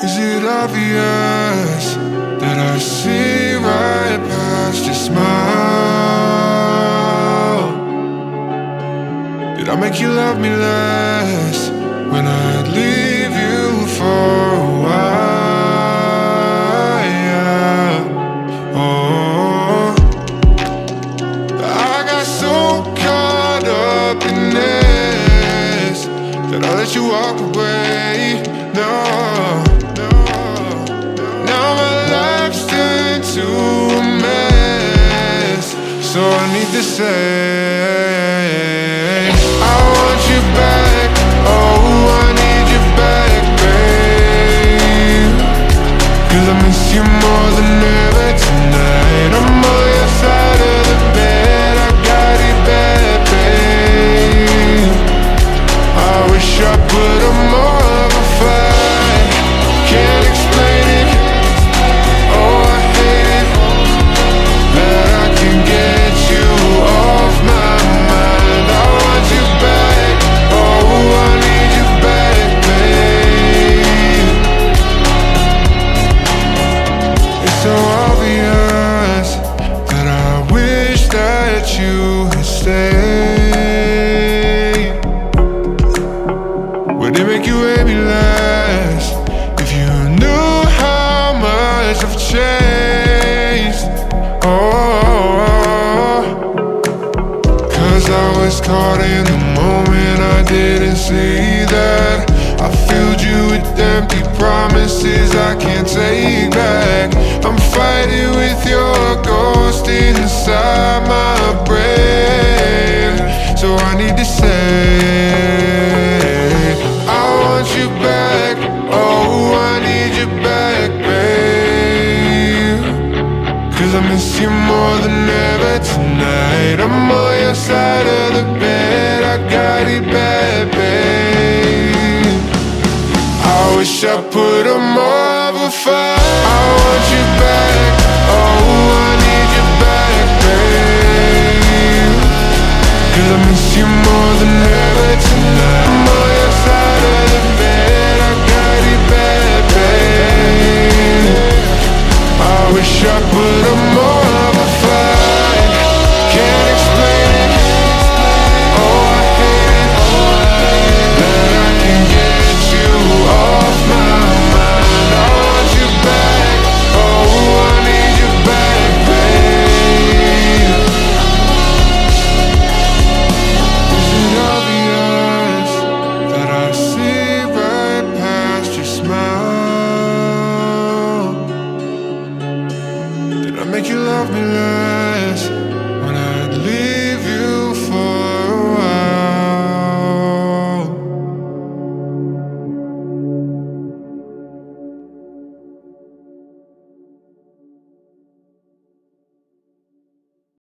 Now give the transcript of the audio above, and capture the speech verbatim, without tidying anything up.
Is it obvious that I see right past your smile? Did I make you love me less when I'd leave you for a while? Yeah. Oh, I got so caught up in this that I let you walk away. No, no, now my life's turned to a mess. So I need to say, I want you back. Oh, I need you back, babe. 'Cause I miss you more than ever tonight. I'm on your side of the bed, I got it bad, babe. I wish I put up more of a fight. Can't explain it, oh I hate it, that I can get you off my mind. I want you back, oh I need you back, babe. It's so obvious that I wish that you had stayed. Would it make you hate me less if you knew how much I've changed? Oh, 'cause I was caught in the moment, I didn't see that I filled you with empty promises I can't take back. I'm fighting with your ghost inside my brain. So I need to say, I want you back, oh I need you back, babe. 'Cause I miss you more than ever tonight. I'm on your side of the bed, I got it bad, babe. I wish I put up more of a fight. I want you